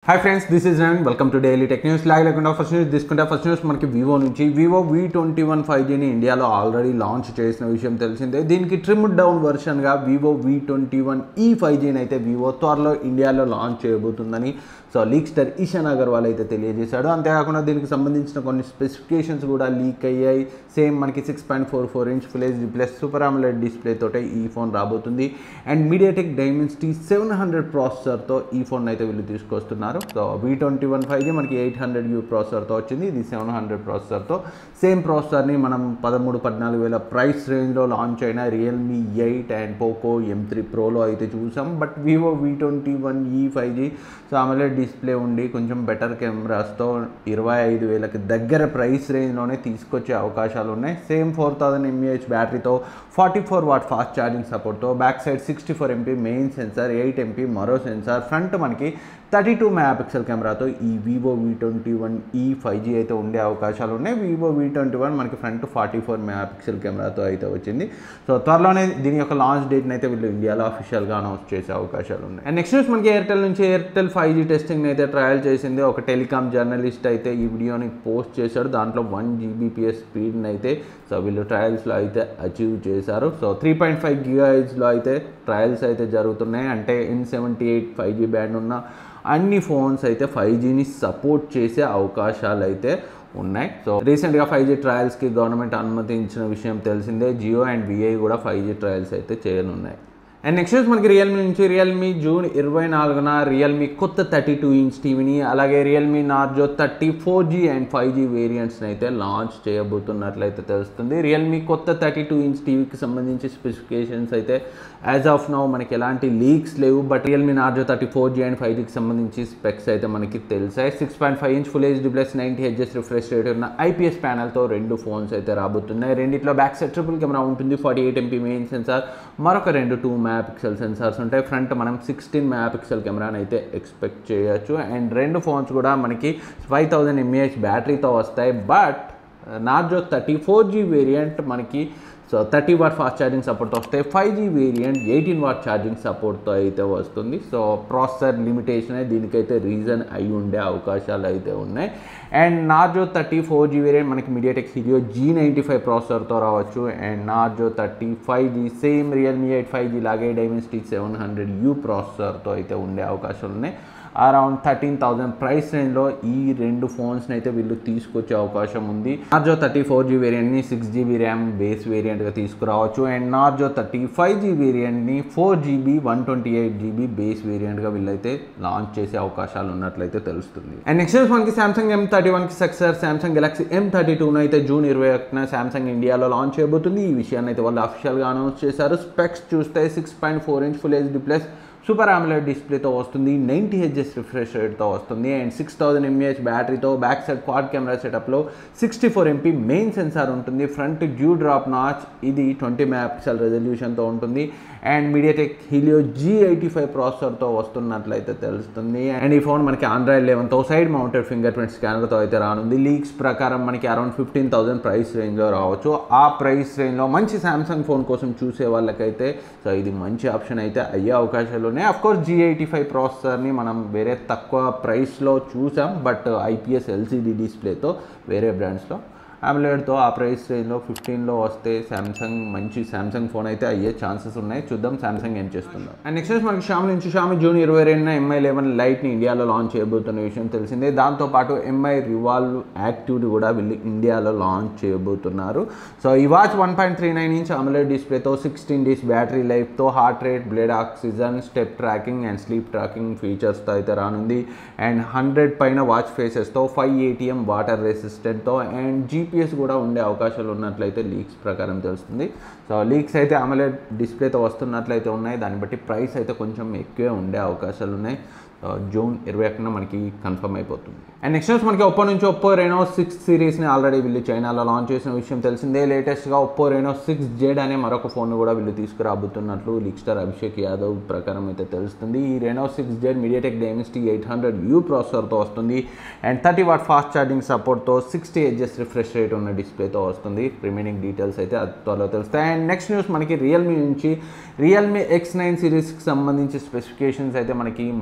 Hi friends, this is Naveen. Welcome to Daily Tech News. First news మనకి Vivo నుంచి Vivo V21 5G ని ఇండియాలో already launch చేసిన విషయం తెలిసిందే. దీనికి ట్రిమ్డ్ డౌన్ వెర్షన్ గా Vivo V21e 5G ని అయితే Vivo త్వరలో ఇండియాలో లాంచ్ చేయబోతుందని లీక్స్టర్ ఈశాన్ అగర్వాల్ అయితే తెలియజేశాడు. అంతేకాకుండా దీనికి సంబంధించిన కొన్ని స్పెసిఫికేషన్స్ కూడా లీక్ అయ్యాయి. సేమ్ మనకి 6.44 inch full HD plus super AMOLED display తోటే ఈ ఫోన్ రాబోతుంది. అండ్ మీడియాటెక్ డైమెన్సిటీ 700 ప్రాసెసర్తో ఈ ఫోన్ అయితే వీళ్ళు తీసుకొస్తున్నారు. V21 5G మనకి 800U ప్రాసెసర్తో వచ్చింది. ఇది 700 ప్రాసెసర్తో సేమ్ ప్రాసెసర్ని మనం 13-14 వేల ప్రైస్ రేంజ్లో లాంచ్ అయిన Realme 8 అండ్ Poco M3 Proలో అయితే చూసాం. But Vivo V21e 5G AMOLED display ఉండి కొంచెం బెటర్ కెమెరాస్తో 25,000కి దగ్గర ప్రైస్ రేంజ్లోనే తీసుకొచ్చే అవకాశాలు ఉన్నాయి. సేమ్ 4000 mAh బ్యాటరీతో 44 వాట్ ఫాస్ట్ ఛార్జింగ్ సపోర్ట్తో back side 64 MP main sensor, 8 MP మరో సెన్సార్, ఫ్రంట్ మనకి 32 మెగాపిక్సెల్ కెమెరాతో ఈ Vivo V21e 5G అయితే ఉండే అవకాశాలు ఉన్నాయి. Vivo V21 మనకి ఫ్రంట్ 44 మెగాపిక్సెల్ కెమెరాతో అయితే వచ్చింది. త్వరలోనే దీని యొక్క లాంచ్ డేట్ని అయితే వీళ్ళు ఇండియాలో అఫీషియల్గా అనౌన్స్ చేసే అవకాశాలు ఉన్నాయి. అండ్ నెక్స్ట్ న్యూస్ మనకి ఎయిర్టెల్ నుంచి ఎయిర్టెల్ 5G టెస్టింగ్ అయితే ట్రయల్ చేసింది. ఒక టెలికామ్ జర్నలిస్ట్ అయితే ఈ వీడియోని పోస్ట్ చేశాడు. దాంట్లో 1GBPS స్పీడ్ని అయితే వీళ్ళు ట్రయల్స్లో అయితే అచీవ్ చేశారు. 3.5 GHzలో అయితే ట్రయల్స్ అయితే జరుగుతున్నాయి. అంటే N78 5G బ్యాండ్ ఉన్న అన్ని ఫోన్స్ అయితే 5Gని సపోర్ట్ చేసే అవకాశాలు అయితే ఉన్నాయి. రీసెంట్గా 5G ట్రయల్స్కి గవర్నమెంట్ అనుమతించిన విషయం తెలిసిందే. జియో అండ్ విఐ కూడా 5G ట్రయల్స్ అయితే చేయనున్నాయి. అండ్ నెక్స్ట్ న్యూస్ మనకి రియల్మీ నుంచి రియల్మీ జూన్ 24న రియల్మీ కొత్త 32 ఇంచ్ టీవీని అలాగే Realme Narzo 30 4G and 5G వేరియంట్స్ని అయితే లాంచ్ చేయబోతున్నట్లయితే తెలుస్తుంది. రియల్మీ కొత్త 32 ఇంచ్ టీవీకి సంబంధించి స్పెసిఫికేషన్స్ అయితే యాజ్ ఆఫ్ నౌ మనకి ఎలాంటి లీక్స్ లేవు. But Realme Narzo 30 4G and 5Gకి సంబంధించి స్పెక్స్ అయితే మనకి తెలిసాయి. 6.5 inch full HD plus 90Hz refresh rate ఉన్న IPS ప్యానల్తో రెండు ఫోన్స్ అయితే రాబోతున్నాయి. రెండిట్లో బ్యాక్ సైడ్ ట్రిపుల్ కెమెరా ఉంటుంది. 48 MP మెయిన్ సెన్సార్, మరొక 2 మెగాపిక్సెల్ సెన్సార్స్ ఉంటాయి. ఫ్రంట్ మనం 16 మెగాపిక్సెల్ కెమెరాని అయితే ఎక్స్పెక్ట్ చేయొచ్చు. అండ్ రెండు ఫోన్స్ కూడా మనకి 5000 mAh బ్యాటరీతో వస్తాయి. బట్ నార్జో 30 4G వేరియంట్ మనకి 30 వాట్ ఫాస్ట్ ఛార్జింగ్ సపోర్ట్తో వస్తాయి. 5G వేరియంట్ 18 వాట్ ఛార్జింగ్ సపోర్ట్తో అయితే వస్తుంది. ప్రాసెసర్ లిమిటేషన్ దీనికైతే రీజన్ అయి ఉండే అవకాశాలు అయితే ఉన్నాయి. అండ్ నార్జో 30 4G వేరియంట్ మనకి మీడియాటెక్ హీలియో G95 ప్రాసెసర్తో రావచ్చు. And Narzo 30 5G same Realme 8 5G లాగే డైమెన్సిటీ 700U ప్రాసెసర్తో అయితే ఉండే అవకాశాలు ఉన్నాయి. అరౌండ్ 13,000 ప్రైస్ రేంజ్లో ఈ రెండు ఫోన్స్ని అయితే వీళ్ళు తీసుకొచ్చే అవకాశం ఉంది. నార్జో 30 4G వేరియంట్ని 6GB ర్యామ్ బేస్ వేరియంట్గా తీసుకురావచ్చు. అండ్ నార్జో 30 5G వేరియంట్ని 4GB 128GB బేస్ వేరియంట్గా వీళ్ళైతే లాంచ్ చేసే అవకాశాలు ఉన్నట్లయితే తెలుస్తుంది. అండ్ నెక్స్ట్ మనకి సామ్సంగ్ M31కి సక్సెసర్ సామ్సంగ్ గెలాక్సీ M32 అయితే జూన్ 21న సామ్సంగ్ ఇండియాలో లాంచ్ చేయబోతుంది. ఈ విషయాన్ని అయితే వాళ్ళు అఫీషియల్గా అనౌన్స్ చేశారు. స్పెక్స్ చూస్తే 6.4 inch full HD plus super AMOLED డిస్ప్లేతో వస్తుంది. 90Hz రిఫ్రెష్ రేట్తో వస్తుంది. అండ్ 6000 mAh బ్యాటరీతో బ్యాక్ సైడ్ క్వాడ్ కెమెరా సెటప్లో 64 MP మెయిన్ సెన్సార్ ఉంటుంది. ఫ్రంట్ డ్యూ డ్రాప్ నాచ్, ఇది 20 మెగాపిక్సెల్ రెజల్యూషన్తో ఉంటుంది. అండ్ మీడియాటెక్ హీలియో G85 ప్రాసెసర్తో వస్తున్నట్లయితే తెలుస్తుంది. అండ్ ఈ ఫోన్ మనకి Android 11తో సైడ్ మౌంటెడ్ ఫింగర్ ప్రింట్ స్కానర్తో అయితే రానుంది. లీక్స్ ప్రకారం మనకి అరౌండ్ 15,000 ప్రైస్ రేంజ్లో రావచ్చు. ఆ ప్రైస్ రేంజ్లో మంచి సామ్సంగ్ ఫోన్ కోసం చూసే వాళ్ళకైతే ఇది మంచి ఆప్షన్ అయితే అయ్యే అవకాశాలు ఉన్నాయి. అఫ్కోర్స్ G85 ప్రాసెసర్ని మనం వేరే తక్కువ ప్రైస్లో చూసాం. బట్ IPS LCD డిస్ప్లేతో వేరే బ్రాండ్స్లో AMOLEDతో ఆ ప్రైస్ రేంజ్లో 15లో వస్తే మంచి సామ్సంగ్ ఫోన్ అయితే అయ్యే ఛాన్సెస్ ఉన్నాయి. చూద్దాం సామ్సంగ్ ఏం చేస్తుందో. అండ్ నెక్స్ట్ మనకి షామి నుంచి జూన్ 22న MI 11 లైట్ని ఇండియాలో లాంచ్ చేయబోతున్న విషయం తెలిసిందే. దాంతోపాటు MI రివాల్వ్ యాక్టివ్ని కూడా వీళ్ళు ఇండియాలో లాంచ్ చేయబోతున్నారు. ఈ వాచ్ 1.39 ఇంచ్ AMOLED డిస్ప్లేతో 16 days బ్యాటరీ లైఫ్తో heart rate, blood oxygen, step tracking and sleep tracking ఫీచర్స్తో అయితే రానుంది. అండ్ 100 పైన వాచ్ ఫేసెస్తో 5 ATM వాటర్ రెసిస్టెంట్తో అండ్ GPS కూడా ఉండే అవకాశాలు ఉన్నట్లయితే లీక్స్ ప్రకారం తెలుస్తుంది. లీక్స్ అయితే AMOLED డిస్ప్లేతో వస్తున్నట్లయితే ఉన్నాయి. దాన్ని బట్టి ప్రైస్ అయితే కొంచెం ఎక్కువే ఉండే అవకాశాలు ఉన్నాయి. జూన్ 21న మనకి కన్ఫర్మ్ అయిపోతుంది. అండ్ నెక్స్ట్ మనకి ఒప్పో నుంచి ఒప్పో రెనో 6 సిరీస్ని ఆల్రెడీ వీళ్ళు చైనాలో లాంచ్ చేసిన విషయం తెలిసిందే. లేటెస్ట్గా ఒప్పో రెనో 6Z అనే మరొక ఫోన్ కూడా వీళ్ళు తీసుకురాబోతున్నట్లు లీక్స్టర్ అభిషేక్ యాదవ్ ప్రకారం అయితే తెలుస్తుంది. ఈ Renault 6Z MediaTek Dimensity 800U ప్రాసెసర్తో వస్తుంది. అండ్ 30 వాట్ ఫాస్ట్ ఛార్జింగ్ సపోర్ట్తో 60Hz రిఫ్రెష్ రేట్ ఉన్న డిస్ప్లేతో వస్తుంది. రిమైనింగ్ డీటెయిల్స్ అయితే త్వరలో తెలుస్తాయి. అండ్ నెక్స్ట్ న్యూస్ మనకి రియల్మీ నుంచి రియల్మీ X9 సిరీస్కి సంబంధించి స్పెసిఫికేషన్స్ అయితే మనకి మార్చ్లో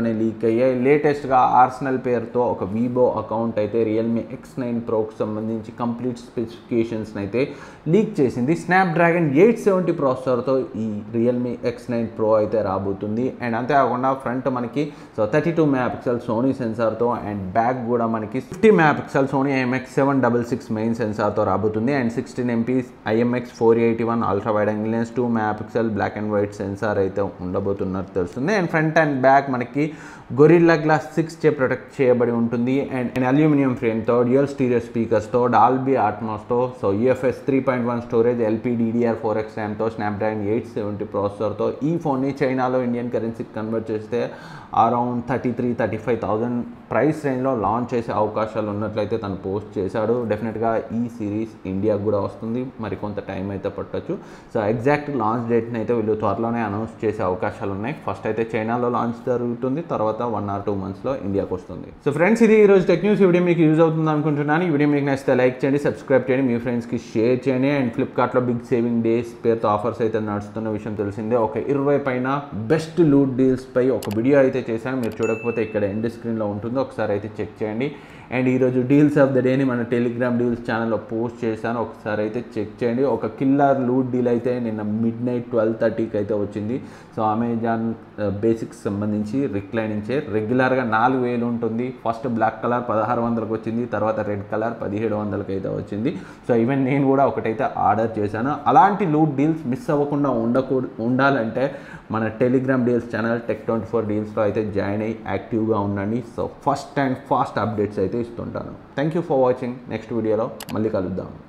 త్వరలోనే లీక్ అయ్యాయి. లేటెస్ట్గా ఆర్సెనల్ పేరుతో ఒక వీవో అకౌంట్ అయితే రియల్మీ X9 ప్రోకి సంబంధించి కంప్లీట్ స్పెసిఫికేషన్స్ని అయితే లీక్ చేసింది. స్నాప్డ్రాగన్ 870 ప్రాసెసర్తో ఈ రియల్మీ X9 Pro అయితే రాబోతుంది. అండ్ అంతేకాకుండా ఫ్రంట్ మనకి 32 మెగాపిక్సెల్ సోనీ సెన్సార్తో అండ్ బ్యాక్ కూడా మనకి 50 మెగాపిక్సెల్ సోనీ IMX766 మెయిన్ సెన్సార్తో రాబోతుంది. And 16 MP IMX481 ultra wide angle lens, 2 megapixel black and white sensor అయితే ఉండబోతున్నట్టు తెలుస్తుంది. అండ్ ఫ్రంట్ అండ్ బ్యాక్ మనకి గొరిల్లా గ్లాస్ 6 చే ప్రొటెక్ట్ చేయబడి ఉంటుంది. అండ్ అల్యూమినియం ఫ్రేమ్తో, డ్యూయల్ స్టీరియో స్పీకర్స్తో, డాల్బీ అట్మాస్తో, UFS 3.1 స్టోరేజ్, LPDDR4X ర్యామ్తో, స్నాప్డ్రాగన్ 870 ప్రాసెసర్తో ఈ ఫోన్ని చైనాలో ఇండియన్ కరెన్సీకి కన్వర్ట్ చేస్తే అరౌండ్ 33,000-35,000 ప్రైస్ రేంజ్లో లాంచ్ చేసే అవకాశాలు ఉన్నట్లయితే తను పోస్ట్ చేశాడు. డెఫినెట్గా ఈ సిరీస్ ఇండియాకు కూడా వస్తుంది, మరి కొంత టైం అయితే పట్టచ్చు. ఎగ్జాక్ట్ లాంచ్ డేట్ని అయితే వీళ్ళు త్వరలోనే అనౌన్స్ చేసే అవకాశాలు ఉన్నాయి. ఫస్ట్ అయితే చైనాలో లాంచ్ జరుగుతుంది, తర్వాత 1 or 2 monthsలో ఇండియాకు వస్తుంది. ఫ్రెండ్స్, ఇది ఈరోజు టెక్ న్యూస్. వీడియో మీకు యూజ్ అవుతుంది అనుకుంటున్నాను. ఈ వీడియో మీకు నచ్చితే లైక్ చేయండి, సబ్స్క్రైబ్ చేయండి, మీ ఫ్రెండ్స్కి షేర్ చేయండి. అండ్ ఫ్లిప్కార్ట్లో బిగ్ సేవింగ్ డేస్ పేరుతో ఆఫర్స్ అయితే నడుస్తున్న విషయం తెలిసిందే. ఒక 20 పైన బెస్ట్ లూట్ డీల్స్ పై ఒక వీడియో అయితే చేశాను. మీరు చూడకపోతే ఇక్కడ ఎండ్ స్క్రీన్లో ఉంటుందో ఒకసారి అయితే చెక్ చేయండి. అండ్ ఈరోజు డీల్స్ ఆఫ్ ద డేని మన టెలిగ్రామ్ డీల్స్ ఛానల్లో పోస్ట్ చేశాను, ఒకసారి అయితే చెక్ చేయండి. ఒక కిల్లర్ లూట్ డీల్ అయితే నిన్న midnight 12:30కి అయితే వచ్చింది. అమెజాన్ బేసిక్స్ సంబంధించి రిక్లైనింగ్ చైర్ రెగ్యులర్గా 4,000 ఉంటుంది. ఫస్ట్ బ్లాక్ కలర్ 1,600కి వచ్చింది, తర్వాత రెడ్ కలర్ 1,700కి అయితే వచ్చింది. ఈవెన్ నేను కూడా ఒకటైతే ఆర్డర్ చేశాను. అలాంటి లూట్ డీల్స్ మిస్ అవ్వకుండా ఉండాలంటే మన టెలిగ్రామ్ డీల్స్ ఛానల్ Tech24 డీల్స్లో అయితే జాయిన్ అయ్యి యాక్టివ్గా ఉండండి. ఫస్ట్ అండ్ ఫాస్ట్ అప్డేట్స్ అయితే ఇస్తుంటాను. Thank you for watching. Next వీడియోలో మళ్ళీ కలుద్దాం.